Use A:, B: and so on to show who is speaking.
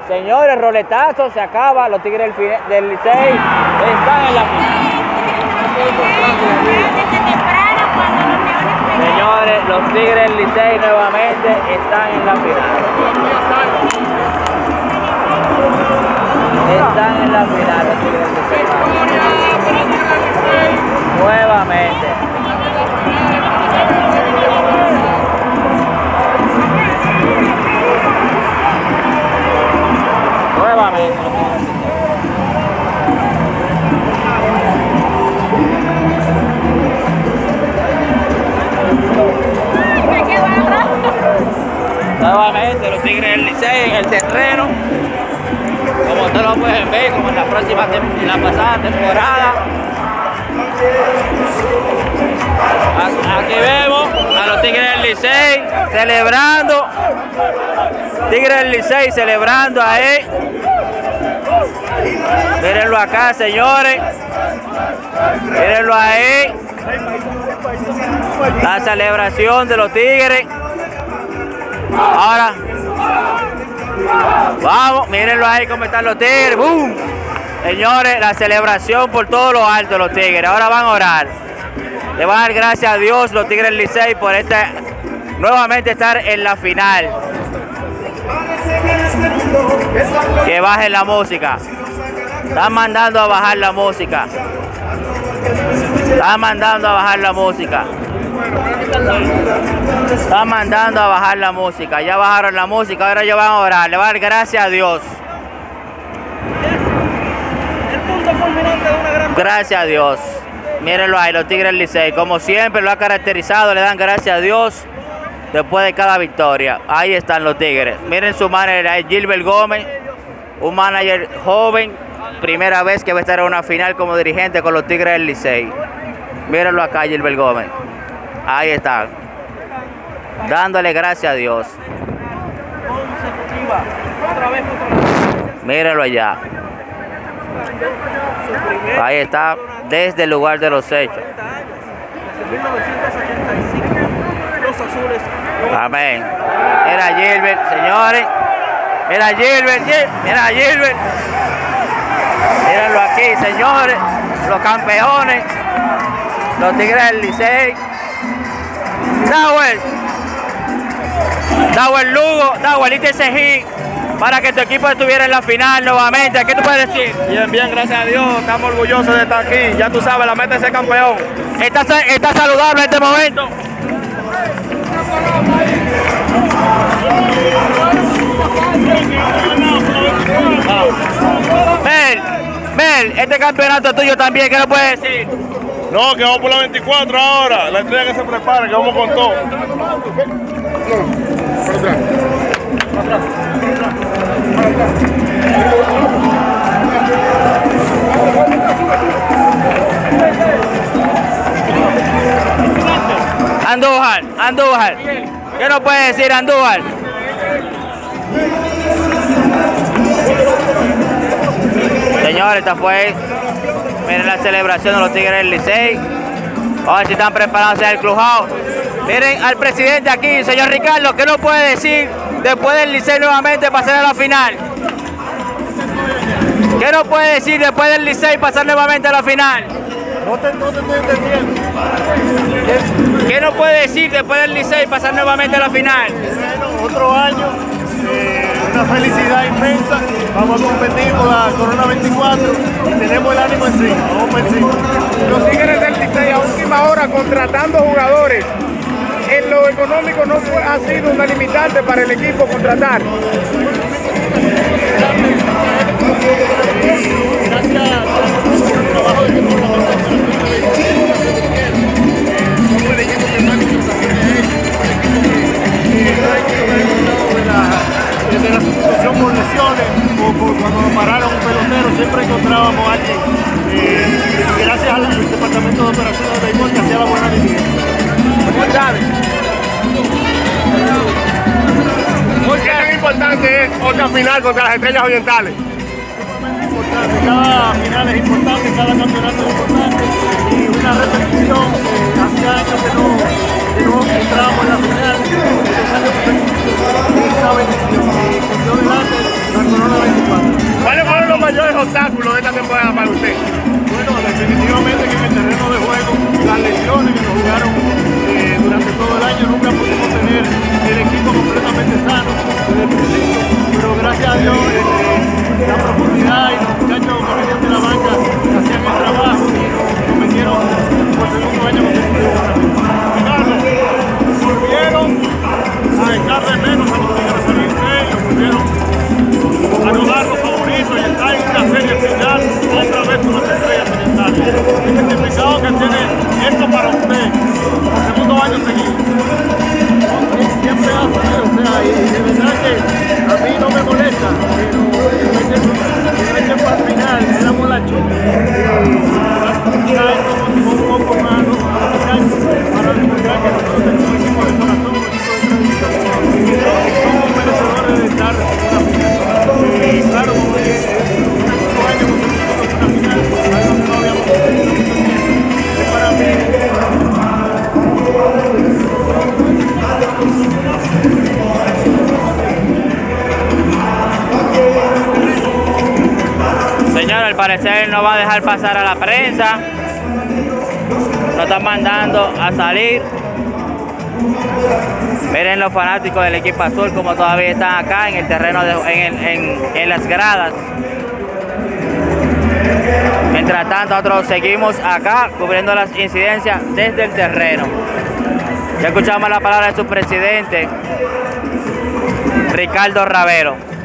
A: Señores, roletazo, se acaba. Los Tigres del Licey están en la final. Señores, los Tigres del Licey nuevamente están en la final. Están en la final los Tigres del Licey. Nuevamente. Nuevamente. Nuevamente los Tigres del Licey en el terreno, como ustedes lo pueden ver, como en la pasada temporada. Aquí vemos a los Tigres del Licey celebrando. Tigres del Licey celebrando ahí. Mírenlo acá, señores. Mírenlo ahí. La celebración de los Tigres. Ahora, vamos, mírenlo ahí cómo están los Tigres. ¡Bum! Señores, la celebración por todo lo alto de los Tigres. Ahora van a orar. Le van a dar gracias a Dios los Tigres del Licey por nuevamente estar en la final. Que bajen la música. Están mandando a bajar la música. Están mandando a bajar la música. Están mandando a bajar la música. Ya bajaron la música, ahora ellos van a orar. Le van a dar gracias a Dios. Gracias a Dios. Mírenlo ahí, los Tigres del Licey. Como siempre lo ha caracterizado, le dan gracias a Dios después de cada victoria. Ahí están los Tigres. Miren su manager ahí, Gilbert Gómez. Un manager joven. Primera vez que va a estar en una final como dirigente con los Tigres del Licey. Mírenlo acá, Gilbert Gómez. Ahí está. Dándole gracias a Dios. Mírenlo allá. Ahí está, desde el lugar de los hechos. Amén. Mira Gilbert, señores. Mira Gilbert, mira Gilbert. Mírenlo aquí, señores. Los campeones. Los Tigres del Licey. Dauer Lugo, Dauer, ese hit para que tu equipo estuviera en la final nuevamente. ¿Qué tú puedes decir?
B: Bien, bien, gracias a Dios. Estamos orgullosos de estar aquí. Ya tú sabes, la meta es ser campeón.
A: ¿Está saludable en este momento? Mel, este campeonato es tuyo también. ¿Qué le puedes decir?
B: No, que vamos por la 24 ahora. La estrella que se prepara, que vamos con todo.
A: Andújar. ¿Qué nos puede decir Andújar? Señores, esta fue. Miren la celebración de los Tigres del Licey. A ver si están preparados en el clubhouse. Miren al presidente aquí, señor Ricardo, ¿qué nos puede decir después del Licey nuevamente pasar a la final? ¿Qué nos puede decir después del Licey pasar nuevamente a la final?
B: No te estoy entendiendo.
A: ¿Qué nos puede decir después del Licey pasar nuevamente a la final?
B: Bueno, otro año, una felicidad inmensa. Vamos a competir por la Corona 24 y tenemos el ánimo encima. Vamos por encima.
C: Los Tigres del Licey a última hora contratando jugadores. En lo económico no ha sido una limitante para el equipo contratar.
B: Gracias a el trabajo de que desde la sustitución por lesiones o por cuando nos pararon un pelotero, siempre encontrábamos a alguien. Gracias al departamento de operaciones de béisbol que hacía la buena diligencia.
C: ¿Qué tan importante es otra final contra las Estrellas Orientales?
B: Importante, cada final es importante, cada campeonato es importante y una repetición hace años que no entramos en la final, 2 años consecutivos, es una bendición y con Dios delante la Corona
C: obstáculo de esta temporada para usted?
B: Bueno, definitivamente que en el terreno de juego, las lesiones que nos jugaron durante todo el año, nunca pudimos tener el equipo completamente sano desde el principio, pero gracias a Dios la profundidad y los muchachos que venían de la banca hacían el trabajo y nos metieron por segundo año consecutivo. Carlos, volvieron a echar de menos a los Tigres San Licey, volvieron a no dar los favoritos y estar en una serie final otra vez con las estrellas orientales. El significado que tiene esto para usted por segundo año seguido. Siempre ha sido, o sea, y de verdad que a mí no me molesta, pero que para el final éramos la chupa. Ya esto motivó un poco más a los muchachos para demostrar que nosotros tenemos un equipo de corazón, un equipo de tradición, y que somos merecedores de estar en una final. Y claro, como es un año consecutivos en una final, algo que no habíamos tenido mucho tiempo. Es para mí.
A: Señor, al parecer no va a dejar pasar a la prensa. Lo están mandando a salir. Miren los fanáticos del equipo azul como todavía están acá en el terreno, en las gradas. Mientras tanto, nosotros seguimos acá cubriendo las incidencias desde el terreno. Ya escuchamos la palabra de su presidente, Ricardo Ravelo.